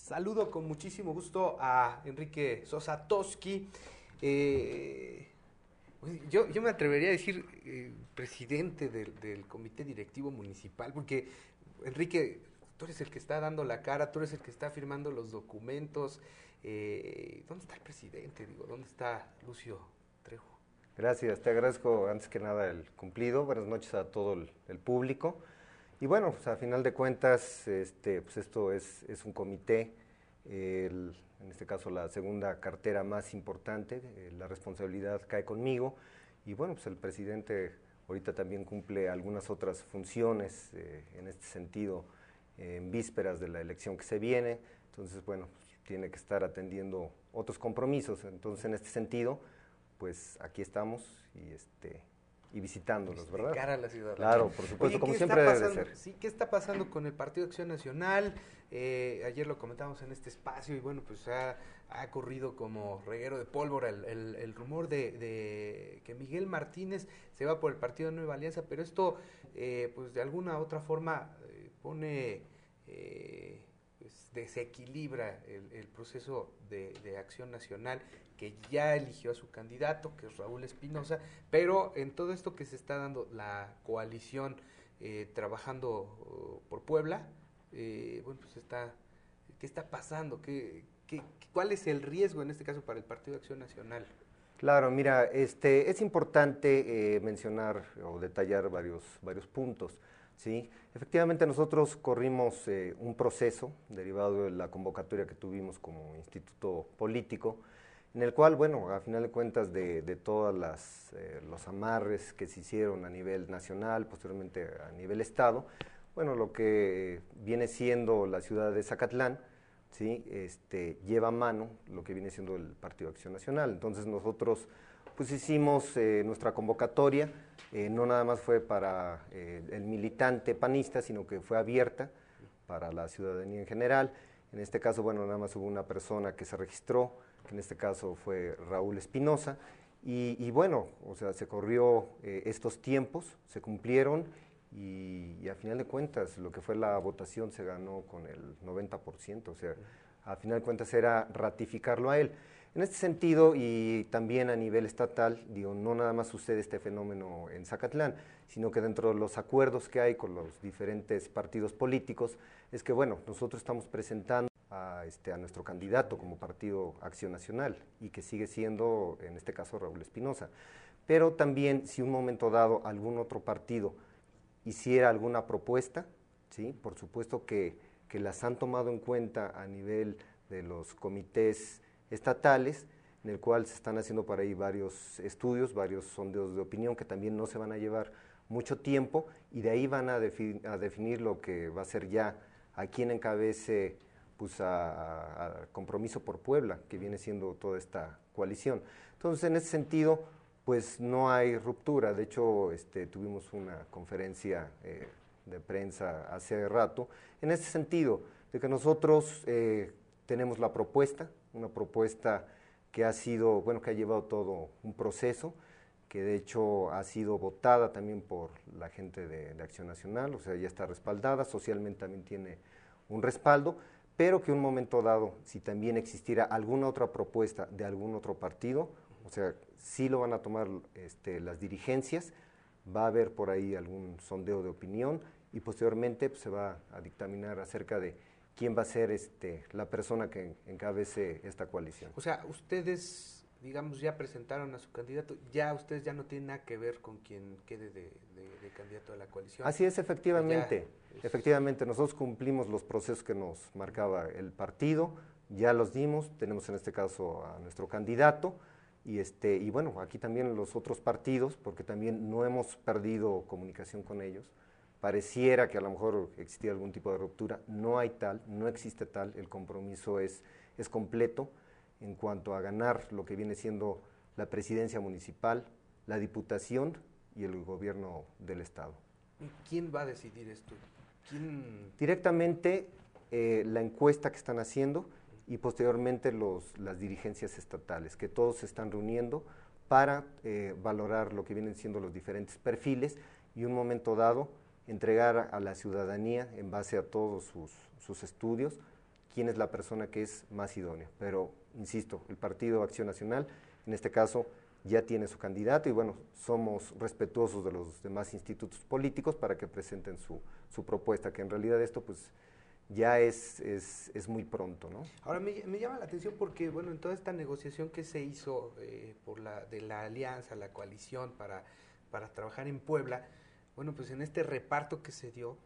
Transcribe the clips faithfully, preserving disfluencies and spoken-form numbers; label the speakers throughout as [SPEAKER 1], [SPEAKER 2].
[SPEAKER 1] Saludo con muchísimo gusto a Enrique Sosa Toski. Eh, yo, yo me atrevería a decir eh, presidente del, del comité directivo municipal, porque Enrique, tú eres el que está dando la cara, tú eres el que está firmando los documentos. Eh, ¿Dónde está el presidente? Digo, ¿dónde está Lucio Trejo?
[SPEAKER 2] Gracias, te agradezco antes que nada el cumplido. Buenas noches a todo el, el público. Y bueno, pues a final de cuentas, este, pues esto es, es un comité, el, en este caso la segunda cartera más importante, eh, la responsabilidad cae conmigo. Y bueno, pues el presidente ahorita también cumple algunas otras funciones eh, en este sentido, eh, en vísperas de la elección que se viene. Entonces, bueno, pues tiene que estar atendiendo otros compromisos. Entonces, en este sentido, pues aquí estamos y este y visitándolos, ¿verdad?
[SPEAKER 1] De cara a la ciudadanía.
[SPEAKER 2] Claro, por supuesto,
[SPEAKER 1] Oye,
[SPEAKER 2] como
[SPEAKER 1] ¿qué
[SPEAKER 2] siempre
[SPEAKER 1] está
[SPEAKER 2] debe de
[SPEAKER 1] pasando?
[SPEAKER 2] ser.
[SPEAKER 1] Sí, ¿qué está pasando con el Partido Acción Nacional? Eh, ayer lo comentamos en este espacio y bueno, pues ha, ha corrido como reguero de pólvora el, el, el rumor de, de que Miguel Martínez se va por el Partido Nueva Alianza, pero esto eh, pues de alguna u otra forma eh, pone, eh, pues desequilibra el, el proceso de, de Acción Nacional, que ya eligió a su candidato, que es Raúl Espinosa, pero en todo esto que se está dando la coalición eh, trabajando uh, por Puebla, eh, bueno, pues está, ¿qué está pasando? ¿Qué, qué, ¿Cuál es el riesgo en este caso para el Partido de Acción Nacional?
[SPEAKER 2] Claro, mira, este, es importante eh, mencionar o detallar varios, varios puntos, ¿sí? Efectivamente nosotros corrimos eh, un proceso derivado de la convocatoria que tuvimos como instituto político, en el cual, bueno, a final de cuentas de, de todos eh, los amarres que se hicieron a nivel nacional, posteriormente a nivel estado, bueno, lo que viene siendo la ciudad de Zacatlán, ¿sí? este, lleva a mano lo que viene siendo el Partido Acción Nacional. Entonces nosotros pues hicimos eh, nuestra convocatoria, eh, no nada más fue para eh, el militante panista, sino que fue abierta para la ciudadanía en general. En este caso, bueno, nada más hubo una persona que se registró, que en este caso fue Raúl Espinosa, y, y bueno, o sea, se corrió eh, estos tiempos, se cumplieron, y, y a final de cuentas lo que fue la votación se ganó con el noventa por ciento, o sea, a final de cuentas era ratificarlo a él. En este sentido, y también a nivel estatal, digo, no nada más sucede este fenómeno en Zacatlán, sino que dentro de los acuerdos que hay con los diferentes partidos políticos, es que, bueno, nosotros estamos presentando a, este, a nuestro candidato como Partido Acción Nacional, y que sigue siendo, en este caso, Raúl Espinosa. Pero también, si un momento dado algún otro partido hiciera alguna propuesta, ¿sí? Por supuesto que, que las han tomado en cuenta a nivel de los comités estatales, en el cual se están haciendo por ahí varios estudios, varios sondeos de opinión que también no se van a llevar mucho tiempo, y de ahí van a, defi a definir lo que va a ser ya a quien encabece pues, a, a Compromiso por Puebla, que viene siendo toda esta coalición. Entonces, en ese sentido, pues no hay ruptura. De hecho, este, tuvimos una conferencia eh, de prensa hace rato, en ese sentido, de que nosotros eh, tenemos la propuesta, una propuesta que ha sido, bueno, que ha llevado todo un proceso, que de hecho ha sido votada también por la gente de, de Acción Nacional, o sea, ya está respaldada, socialmente también tiene un respaldo, pero que en un momento dado, si también existiera alguna otra propuesta de algún otro partido, o sea, sí lo van a tomar este, las dirigencias, va a haber por ahí algún sondeo de opinión, y posteriormente pues, se va a dictaminar acerca de quién va a ser este, la persona que encabece esta coalición.
[SPEAKER 1] O sea, ustedes, digamos, ya presentaron a su candidato, ya ustedes ya no tienen nada que ver con quien quede de, de, de candidato a la coalición.
[SPEAKER 2] Así es, efectivamente,
[SPEAKER 1] es...
[SPEAKER 2] efectivamente, nosotros cumplimos los procesos que nos marcaba el partido, ya los dimos, tenemos en este caso a nuestro candidato, y, este, y bueno, aquí también los otros partidos, porque también no hemos perdido comunicación con ellos, pareciera que a lo mejor existía algún tipo de ruptura, no hay tal, no existe tal, el compromiso es, es completo en cuanto a ganar lo que viene siendo la presidencia municipal, la diputación y el gobierno del estado.
[SPEAKER 1] ¿Quién va a decidir esto? ¿Quién?
[SPEAKER 2] Directamente eh, la encuesta que están haciendo y posteriormente los, las dirigencias estatales, que todos se están reuniendo para eh, valorar lo que vienen siendo los diferentes perfiles y un momento dado entregar a la ciudadanía, en base a todos sus, sus estudios, quién es la persona que es más idónea. Pero, insisto, el Partido Acción Nacional, en este caso, ya tiene su candidato y bueno, somos respetuosos de los demás institutos políticos para que presenten su, su propuesta, que en realidad esto pues ya es, es, es muy pronto, ¿no?
[SPEAKER 1] Ahora me, me llama la atención porque, bueno, en toda esta negociación que se hizo eh, por la, de la alianza, la coalición para, para trabajar en Puebla, bueno, pues en este reparto que se dio,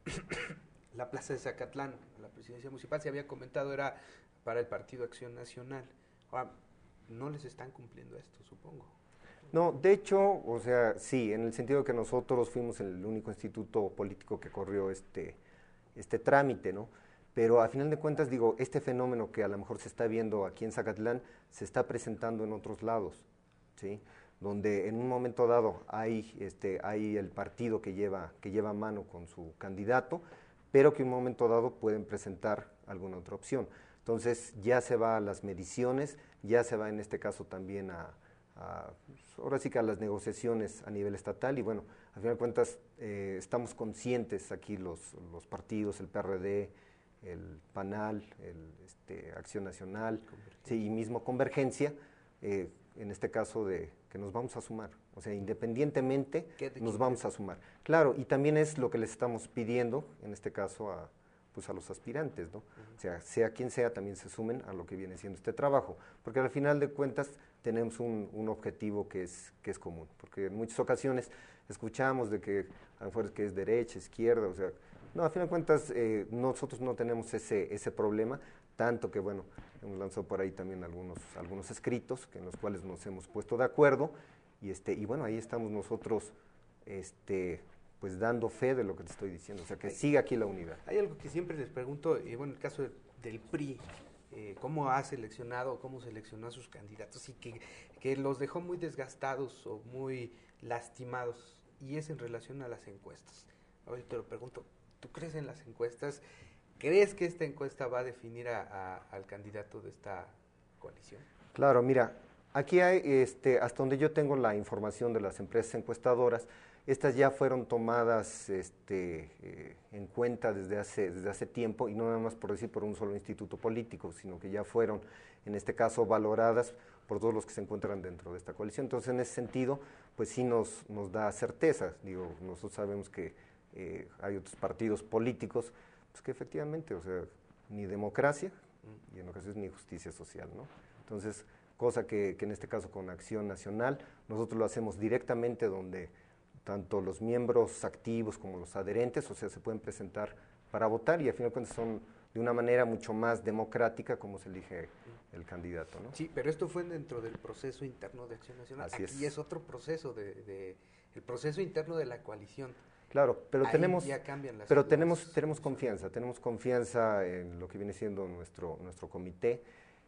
[SPEAKER 1] la plaza de Zacatlán, la presidencia municipal, se había comentado era para el Partido Acción Nacional. Ahora, no les están cumpliendo esto, supongo.
[SPEAKER 2] No, de hecho, o sea, sí, en el sentido de que nosotros fuimos el único instituto político que corrió este, este trámite, ¿no? Pero a final de cuentas, digo, este fenómeno que a lo mejor se está viendo aquí en Zacatlán, se está presentando en otros lados, ¿sí? Donde en un momento dado hay, este, hay el partido que lleva, que lleva mano con su candidato, pero que en un momento dado pueden presentar alguna otra opción. Entonces ya se va a las mediciones, ya se va en este caso también a, a ahora sí que a las negociaciones a nivel estatal y bueno, a final de cuentas eh, estamos conscientes aquí los, los partidos, el P R D, el PANAL, el, este, Acción Nacional, sí, y mismo Convergencia, eh, en este caso de que nos vamos a sumar, o sea, independientemente nos vamos a sumar. Claro, y también es lo que les estamos pidiendo, en este caso a pues a los aspirantes, ¿no? Uh-huh. O sea, sea quien sea, también se sumen a lo que viene siendo este trabajo, porque al final de cuentas tenemos un, un objetivo que es, que es común, porque en muchas ocasiones escuchamos de que a lo mejor es que es derecha, izquierda, o sea, no, al final de cuentas eh, nosotros no tenemos ese, ese problema, tanto que bueno, hemos lanzado por ahí también algunos, algunos escritos que en los cuales nos hemos puesto de acuerdo, y, este, y bueno, ahí estamos nosotros, este... pues dando fe de lo que te estoy diciendo, o sea, que siga aquí la unidad.
[SPEAKER 1] Hay algo que siempre les pregunto, y bueno, el caso de, del P R I, eh, cómo ha seleccionado, cómo seleccionó a sus candidatos y que, que los dejó muy desgastados o muy lastimados, y es en relación a las encuestas. Ahora te lo pregunto, ¿tú crees en las encuestas? ¿Crees que esta encuesta va a definir a, a, al candidato de esta coalición?
[SPEAKER 2] Claro, mira, aquí hay, este, hasta donde yo tengo la información de las empresas encuestadoras, estas ya fueron tomadas este, eh, en cuenta desde hace, desde hace tiempo, y no nada más por decir por un solo instituto político, sino que ya fueron, en este caso, valoradas por todos los que se encuentran dentro de esta coalición. Entonces, en ese sentido, pues sí nos, nos da certeza. Digo, nosotros sabemos que eh, hay otros partidos políticos, pues que efectivamente, o sea, ni democracia, y en ocasiones ni justicia social, ¿no? Entonces, cosa que, que en este caso con Acción Nacional, nosotros lo hacemos directamente donde tanto los miembros activos como los adherentes, o sea, se pueden presentar para votar y al final de cuentas son de una manera mucho más democrática como se elige el candidato, ¿no?
[SPEAKER 1] Sí, pero esto fue dentro del proceso interno de Acción Nacional.
[SPEAKER 2] Así
[SPEAKER 1] Aquí es. es otro proceso, de, de el proceso interno de la coalición.
[SPEAKER 2] Claro, pero
[SPEAKER 1] Ahí
[SPEAKER 2] tenemos,
[SPEAKER 1] ya cambian las,
[SPEAKER 2] pero tenemos,
[SPEAKER 1] las,
[SPEAKER 2] tenemos confianza, tenemos confianza en lo que viene siendo nuestro, nuestro comité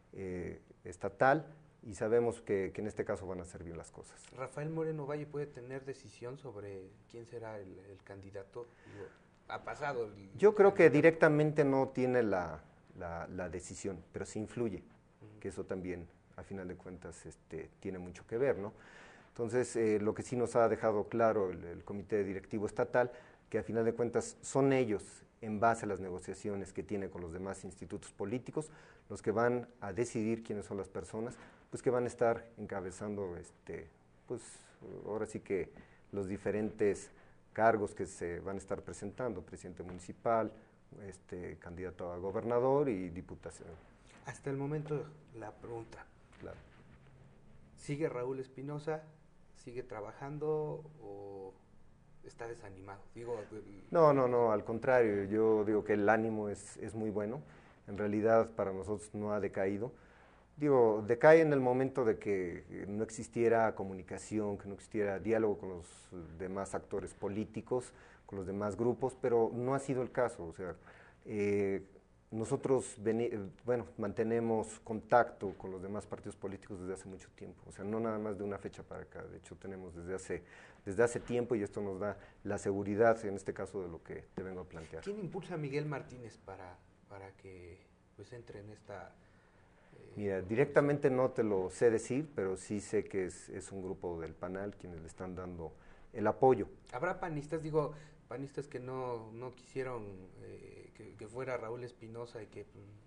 [SPEAKER 2] eh, estatal, y sabemos que, que en este caso van a ser bien las cosas.
[SPEAKER 1] ¿Rafael Moreno Valle puede tener decisión sobre quién será el, el candidato? Digo, ha pasado. El,
[SPEAKER 2] Yo creo que directamente no tiene la, la, la decisión, pero sí influye, uh-huh. que eso también, a final de cuentas, este, tiene mucho que ver, ¿no? Entonces, eh, lo que sí nos ha dejado claro el, el Comité Directivo Estatal, que a final de cuentas son ellos, en base a las negociaciones que tiene con los demás institutos políticos, los que van a decidir quiénes son las personas, pues que van a estar encabezando, este, pues ahora sí que los diferentes cargos que se van a estar presentando, presidente municipal, este, candidato a gobernador y diputación.
[SPEAKER 1] Hasta el momento, la pregunta.
[SPEAKER 2] Claro.
[SPEAKER 1] ¿Sigue Raúl Espinosa? ¿Sigue trabajando o está desanimado? Digo, el...
[SPEAKER 2] No, no, no, al contrario, yo digo que el ánimo es, es muy bueno, en realidad para nosotros no ha decaído. Digo, decae en el momento de que no existiera comunicación, que no existiera diálogo con los demás actores políticos, con los demás grupos, pero no ha sido el caso. O sea, eh, nosotros, bueno, mantenemos contacto con los demás partidos políticos desde hace mucho tiempo. O sea, no nada más de una fecha para acá. De hecho, tenemos desde hace, desde hace tiempo y esto nos da la seguridad, en este caso, de lo que te vengo a plantear.
[SPEAKER 1] ¿Quién impulsa a Miguel Martínez para, para que pues entre en esta...
[SPEAKER 2] Mira, directamente no te lo sé decir, pero sí sé que es, es un grupo del PANAL quienes le están dando el apoyo.
[SPEAKER 1] ¿Habrá panistas, digo, panistas que no, no quisieron eh, que, que fuera Raúl Espinosa y que